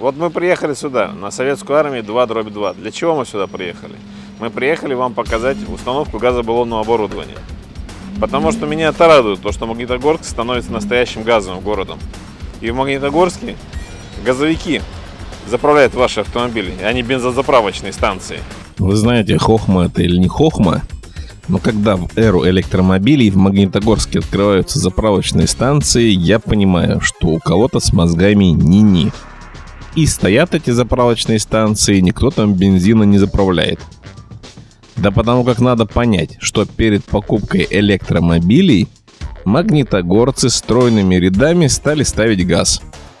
Вот мы приехали сюда, на Советскую армию 2/2. Для чего мы сюда приехали? Мы приехали вам показать установку газобаллонного оборудования. Потому что меня это радует, то, что Магнитогорск становится настоящим газовым городом. И в Магнитогорске газовики заправляют ваши автомобили, а не бензозаправочные станции. Вы знаете, хохма это или не хохма, но когда в эру электромобилей в Магнитогорске открываются заправочные станции, я понимаю, что у кого-то с мозгами ни-ни. И стоят эти заправочные станции, никто там бензина не заправляет. Да потому как надо понять, что перед покупкой электромобилей магнитогорцы стройными рядами стали ставить газ.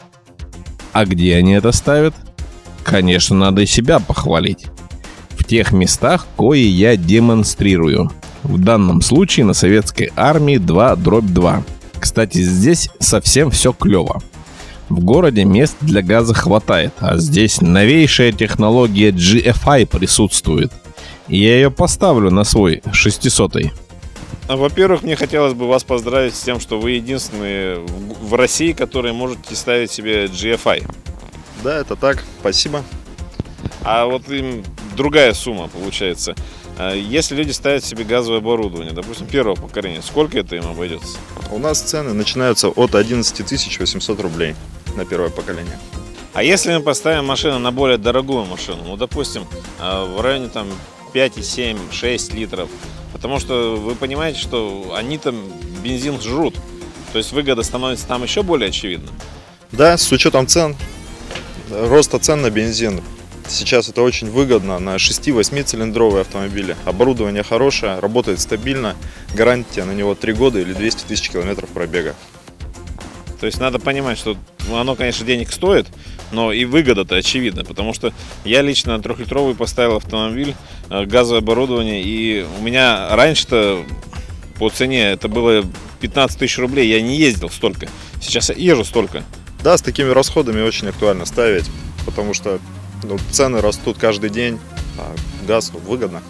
А где они это ставят? Конечно, надо и себя похвалить. В тех местах, кои я демонстрирую. В данном случае на Советской армии 2/2. Кстати, здесь совсем все клево. В городе мест для газа хватает, а здесь новейшая технология GFI присутствует. И я ее поставлю на свой 600-й. Во-первых, мне хотелось бы вас поздравить с тем, что вы единственные в России, которые можете ставить себе GFI. Да, это так. Спасибо. А вот им другая сумма получается. Если люди ставят себе газовое оборудование, допустим, первого поколения, сколько это им обойдется? У нас цены начинаются от 11 800 рублей на первое поколение. А если мы поставим машину на более дорогую машину, ну, допустим, в районе там 5,7, 6 литров, потому что вы понимаете, что они там бензин жрут, то есть выгода становится там еще более очевидна. Да, с учетом цен, роста цен на бензин, сейчас это очень выгодно на 6-8 цилиндровые автомобили. Оборудование хорошее, работает стабильно, гарантия на него 3 года или 200 тысяч километров пробега. То есть надо понимать, что оно, конечно, денег стоит, но и выгода-то очевидна, потому что я лично 3-литровый поставил автомобиль, газовое оборудование, и у меня раньше-то по цене это было 15 тысяч рублей, я не ездил столько, сейчас я езжу столько. Да, с такими расходами очень актуально ставить, потому что цены растут каждый день, а газ выгодно.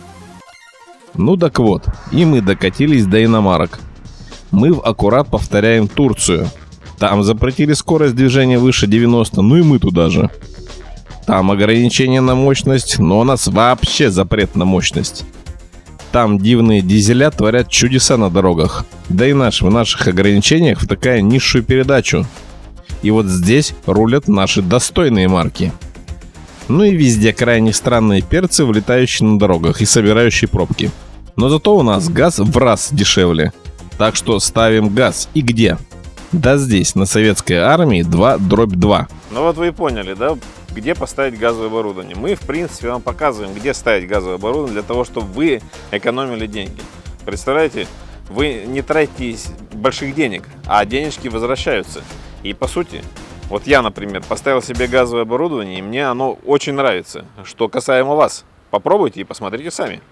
Ну так вот, и мы докатились до иномарок. Мы аккурат повторяем Турцию. Там запретили скорость движения выше 90, ну и мы туда же. Там ограничение на мощность, но у нас вообще запрет на мощность. Там дивные дизеля творят чудеса на дорогах. Да и в наших ограничениях в такая низшую передачу. И вот здесь рулят наши достойные марки. Ну и везде крайне странные перцы, вылетающие на дорогах и собирающие пробки. Но зато у нас газ в раз дешевле. Так что ставим газ. И где? Да здесь, на Советской армии 2/2. Ну вот вы и поняли, да, где поставить газовое оборудование. Мы, в принципе, вам показываем, где ставить газовое оборудование для того, чтобы вы экономили деньги. Представляете, вы не тратите больших денег, а денежки возвращаются. И по сути, вот я, например, поставил себе газовое оборудование, и мне оно очень нравится. Что касаемо вас, попробуйте и посмотрите сами.